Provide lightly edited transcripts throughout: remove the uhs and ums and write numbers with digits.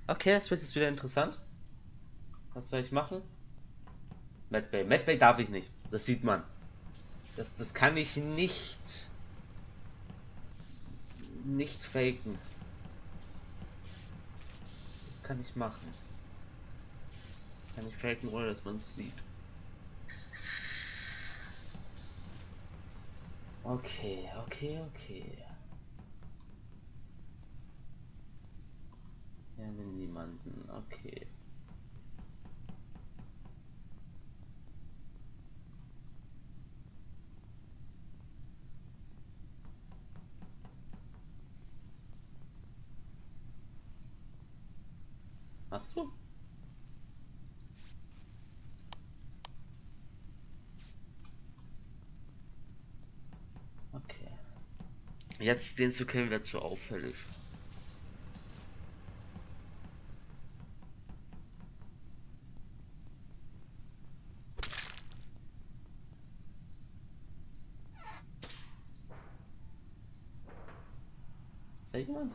Okay, das wird jetzt wieder interessant. Was soll ich machen? Medbay. Medbay darf ich nicht. Das sieht man. Das kann ich nicht faken. Das kann ich machen. Das kann ich faken, ohne dass man es sieht. Okay. Ja, niemanden. Okay. Ach so. Okay. Jetzt den zu killen wird zu auffällig. Ist da jemand?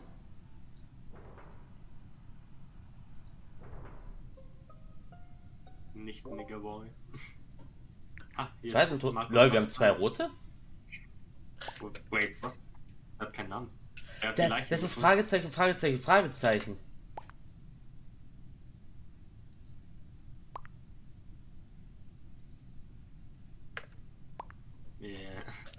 Nicht Nigger Boy. Ah, Ich weiß nicht, Leute, wir haben zwei rote? Wait, what? Er hat keinen Namen. Er hat die Das Leiche ist gefunden. Fragezeichen, Fragezeichen, Fragezeichen. Yeah.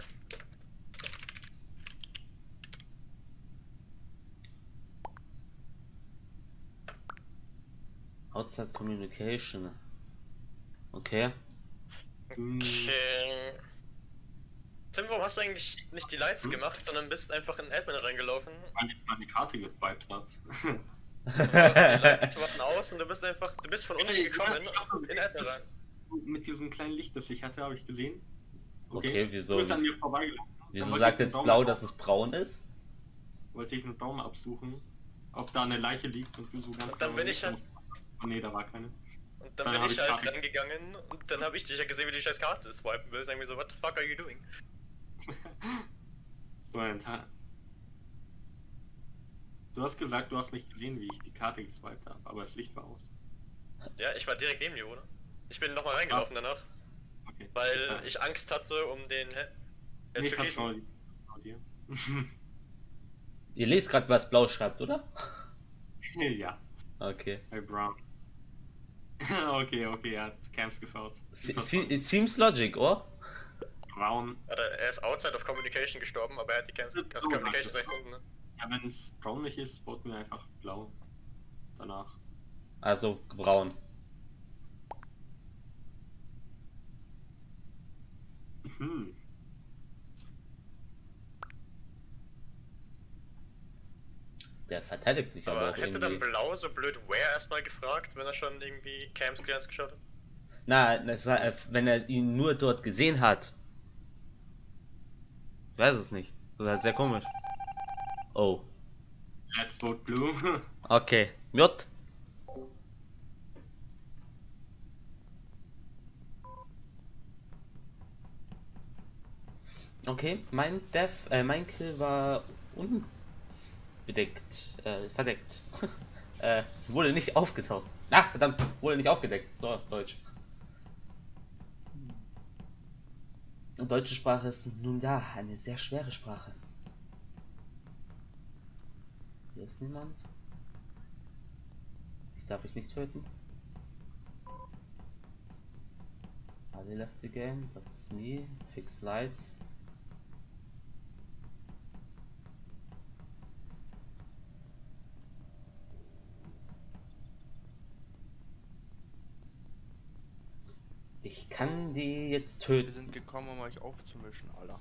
Outside Communication. Okay. Okay. Tim, warum hast du eigentlich nicht die Lights gemacht, sondern bist einfach in Admin reingelaufen? Meine Karte gespiked habe. Die Lights warten aus und du bist von unten gekommen in Admin rein. Mit diesem kleinen Licht, das ich hatte, habe ich gesehen. Okay, wieso? Du bist an mir vorbeigelaufen. Wieso sagt jetzt blau, dass es braun ist? Wollte ich einen Baum absuchen, ob da eine Leiche liegt und du so ganz. Und dann bin ich halt. Oh nee, da war keine. Und dann bin ich halt reingegangen und dann habe ich dich ja gesehen, wie du die scheiß Karte swipen willst. Irgendwie so, what the fuck are you doing? So ein Teil. Du hast gesagt, du hast nicht gesehen, wie ich die Karte geswiped habe, aber das Licht war aus. Ja, ich war direkt neben dir, oder? Ich bin nochmal reingelaufen danach. Okay. Weil ich Angst hatte um den. Nee, ich hab's schon dir. Ihr lest gerade, was blau schreibt, oder? Ja. Okay. Hey, Brown. Okay, er hat Camps gefault. It seems logic, or? Braun. Er ist outside of Communication gestorben, aber er hat die Camps. Also Communication ist rechts unten, ne? Ja, wenn es braun nicht ist, voten wir einfach blau. Danach. Also braun. Hm. Der verteidigt sich aber auch hätte irgendwie. dann Blau so blöd Where erstmal gefragt, wenn er schon irgendwie Camps Clearance geschaut hat? Na, wenn er ihn nur dort gesehen hat. Ich weiß es nicht. Das ist halt sehr komisch. Oh. Let's vote blue. Okay. J. Okay, mein Kill war unbedeckt, verdeckt. Wurde nicht aufgetaucht. Ach, verdammt, wurde nicht aufgedeckt. So, Deutsch. Und deutsche Sprache ist nun ja eine sehr schwere Sprache. Hier ist niemand. Ich darf nicht töten. Alle left the game. Das ist me. Fix lights. Ich kann die jetzt töten. Wir sind gekommen, um euch aufzumischen, Alter.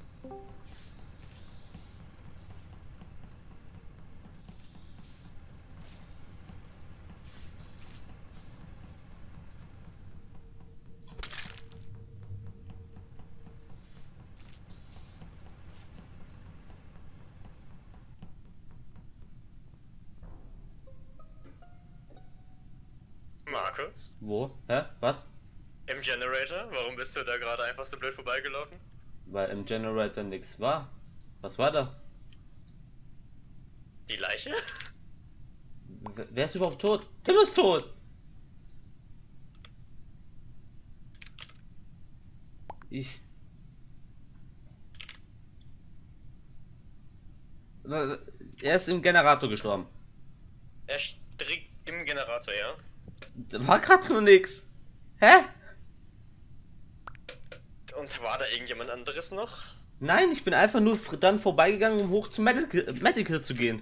Markus? Wo? Hä? Was? Im Generator? Warum bist du da gerade einfach so blöd vorbeigelaufen? Weil im Generator nichts war. Was war da? Die Leiche? Wer ist überhaupt tot? Tim ist tot! Ich. Er ist im Generator gestorben. Er direkt im Generator, ja. Da war gerade nur nix. Hä? Und war da irgendjemand anderes noch? Nein, ich bin einfach nur dann vorbeigegangen, um hoch zum Medical zu gehen.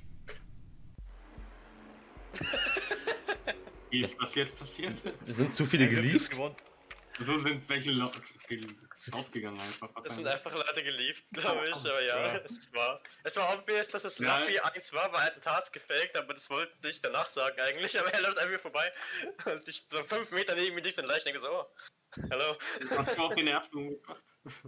Wie ist das jetzt passiert? Es sind zu viele gelieft. So sind welche Leute rausgegangen einfach. Es sind einfach Leute gelieft, glaube ich, aber ja, es war obvious, dass es Luffy 1 war, weil er einen Task gefaked, aber das wollte ich danach sagen eigentlich, aber er läuft einfach vorbei und ich so 5 Meter neben mir liegt so ein Leichen, denke so, oh, hallo. Hast du auch den ersten umgebracht?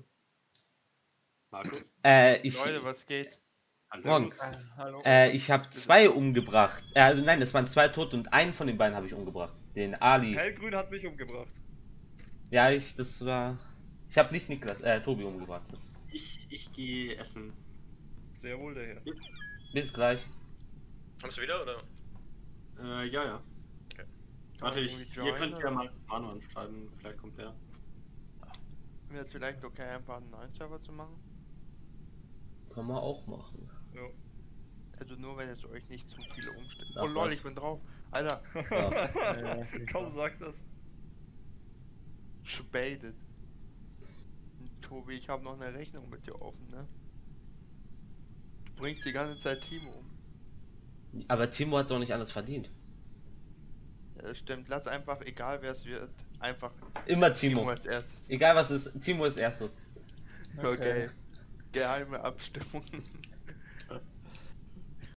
Markus? Leute, was geht? Morgen. Hallo. Ich habe 2 umgebracht. Also nein, es waren 2 tot und einen von den beiden habe ich umgebracht. Den Ali. Hellgrün hat mich umgebracht. Ja, ich habe nicht Tobi umgebracht. Ich gehe essen. Sehr wohl der Herr. Bis gleich. Kommst du wieder, oder? Ja. Okay. Warte, Irgendwie ihr könnt ja joinen, mal Manu anschreiben, vielleicht kommt der. Wäre es vielleicht okay, ein paar neuen Server zu machen? Kann man auch machen. Ja. Also nur wenn es euch nicht zu viele umstellt. Ach, Oh lol, was? ich bin drauf. Alter, Ja. Komm, sag das. gebaitet. Tobi, ich habe noch eine Rechnung mit dir offen, ne? Du bringst die ganze Zeit Timo um. Aber Timo hat es auch nicht anders verdient. Ja, das stimmt. Lass einfach, egal wer es wird, einfach Immer Timo. als erstes. Egal was ist, Timo ist erstes. Okay. Geheime Abstimmung.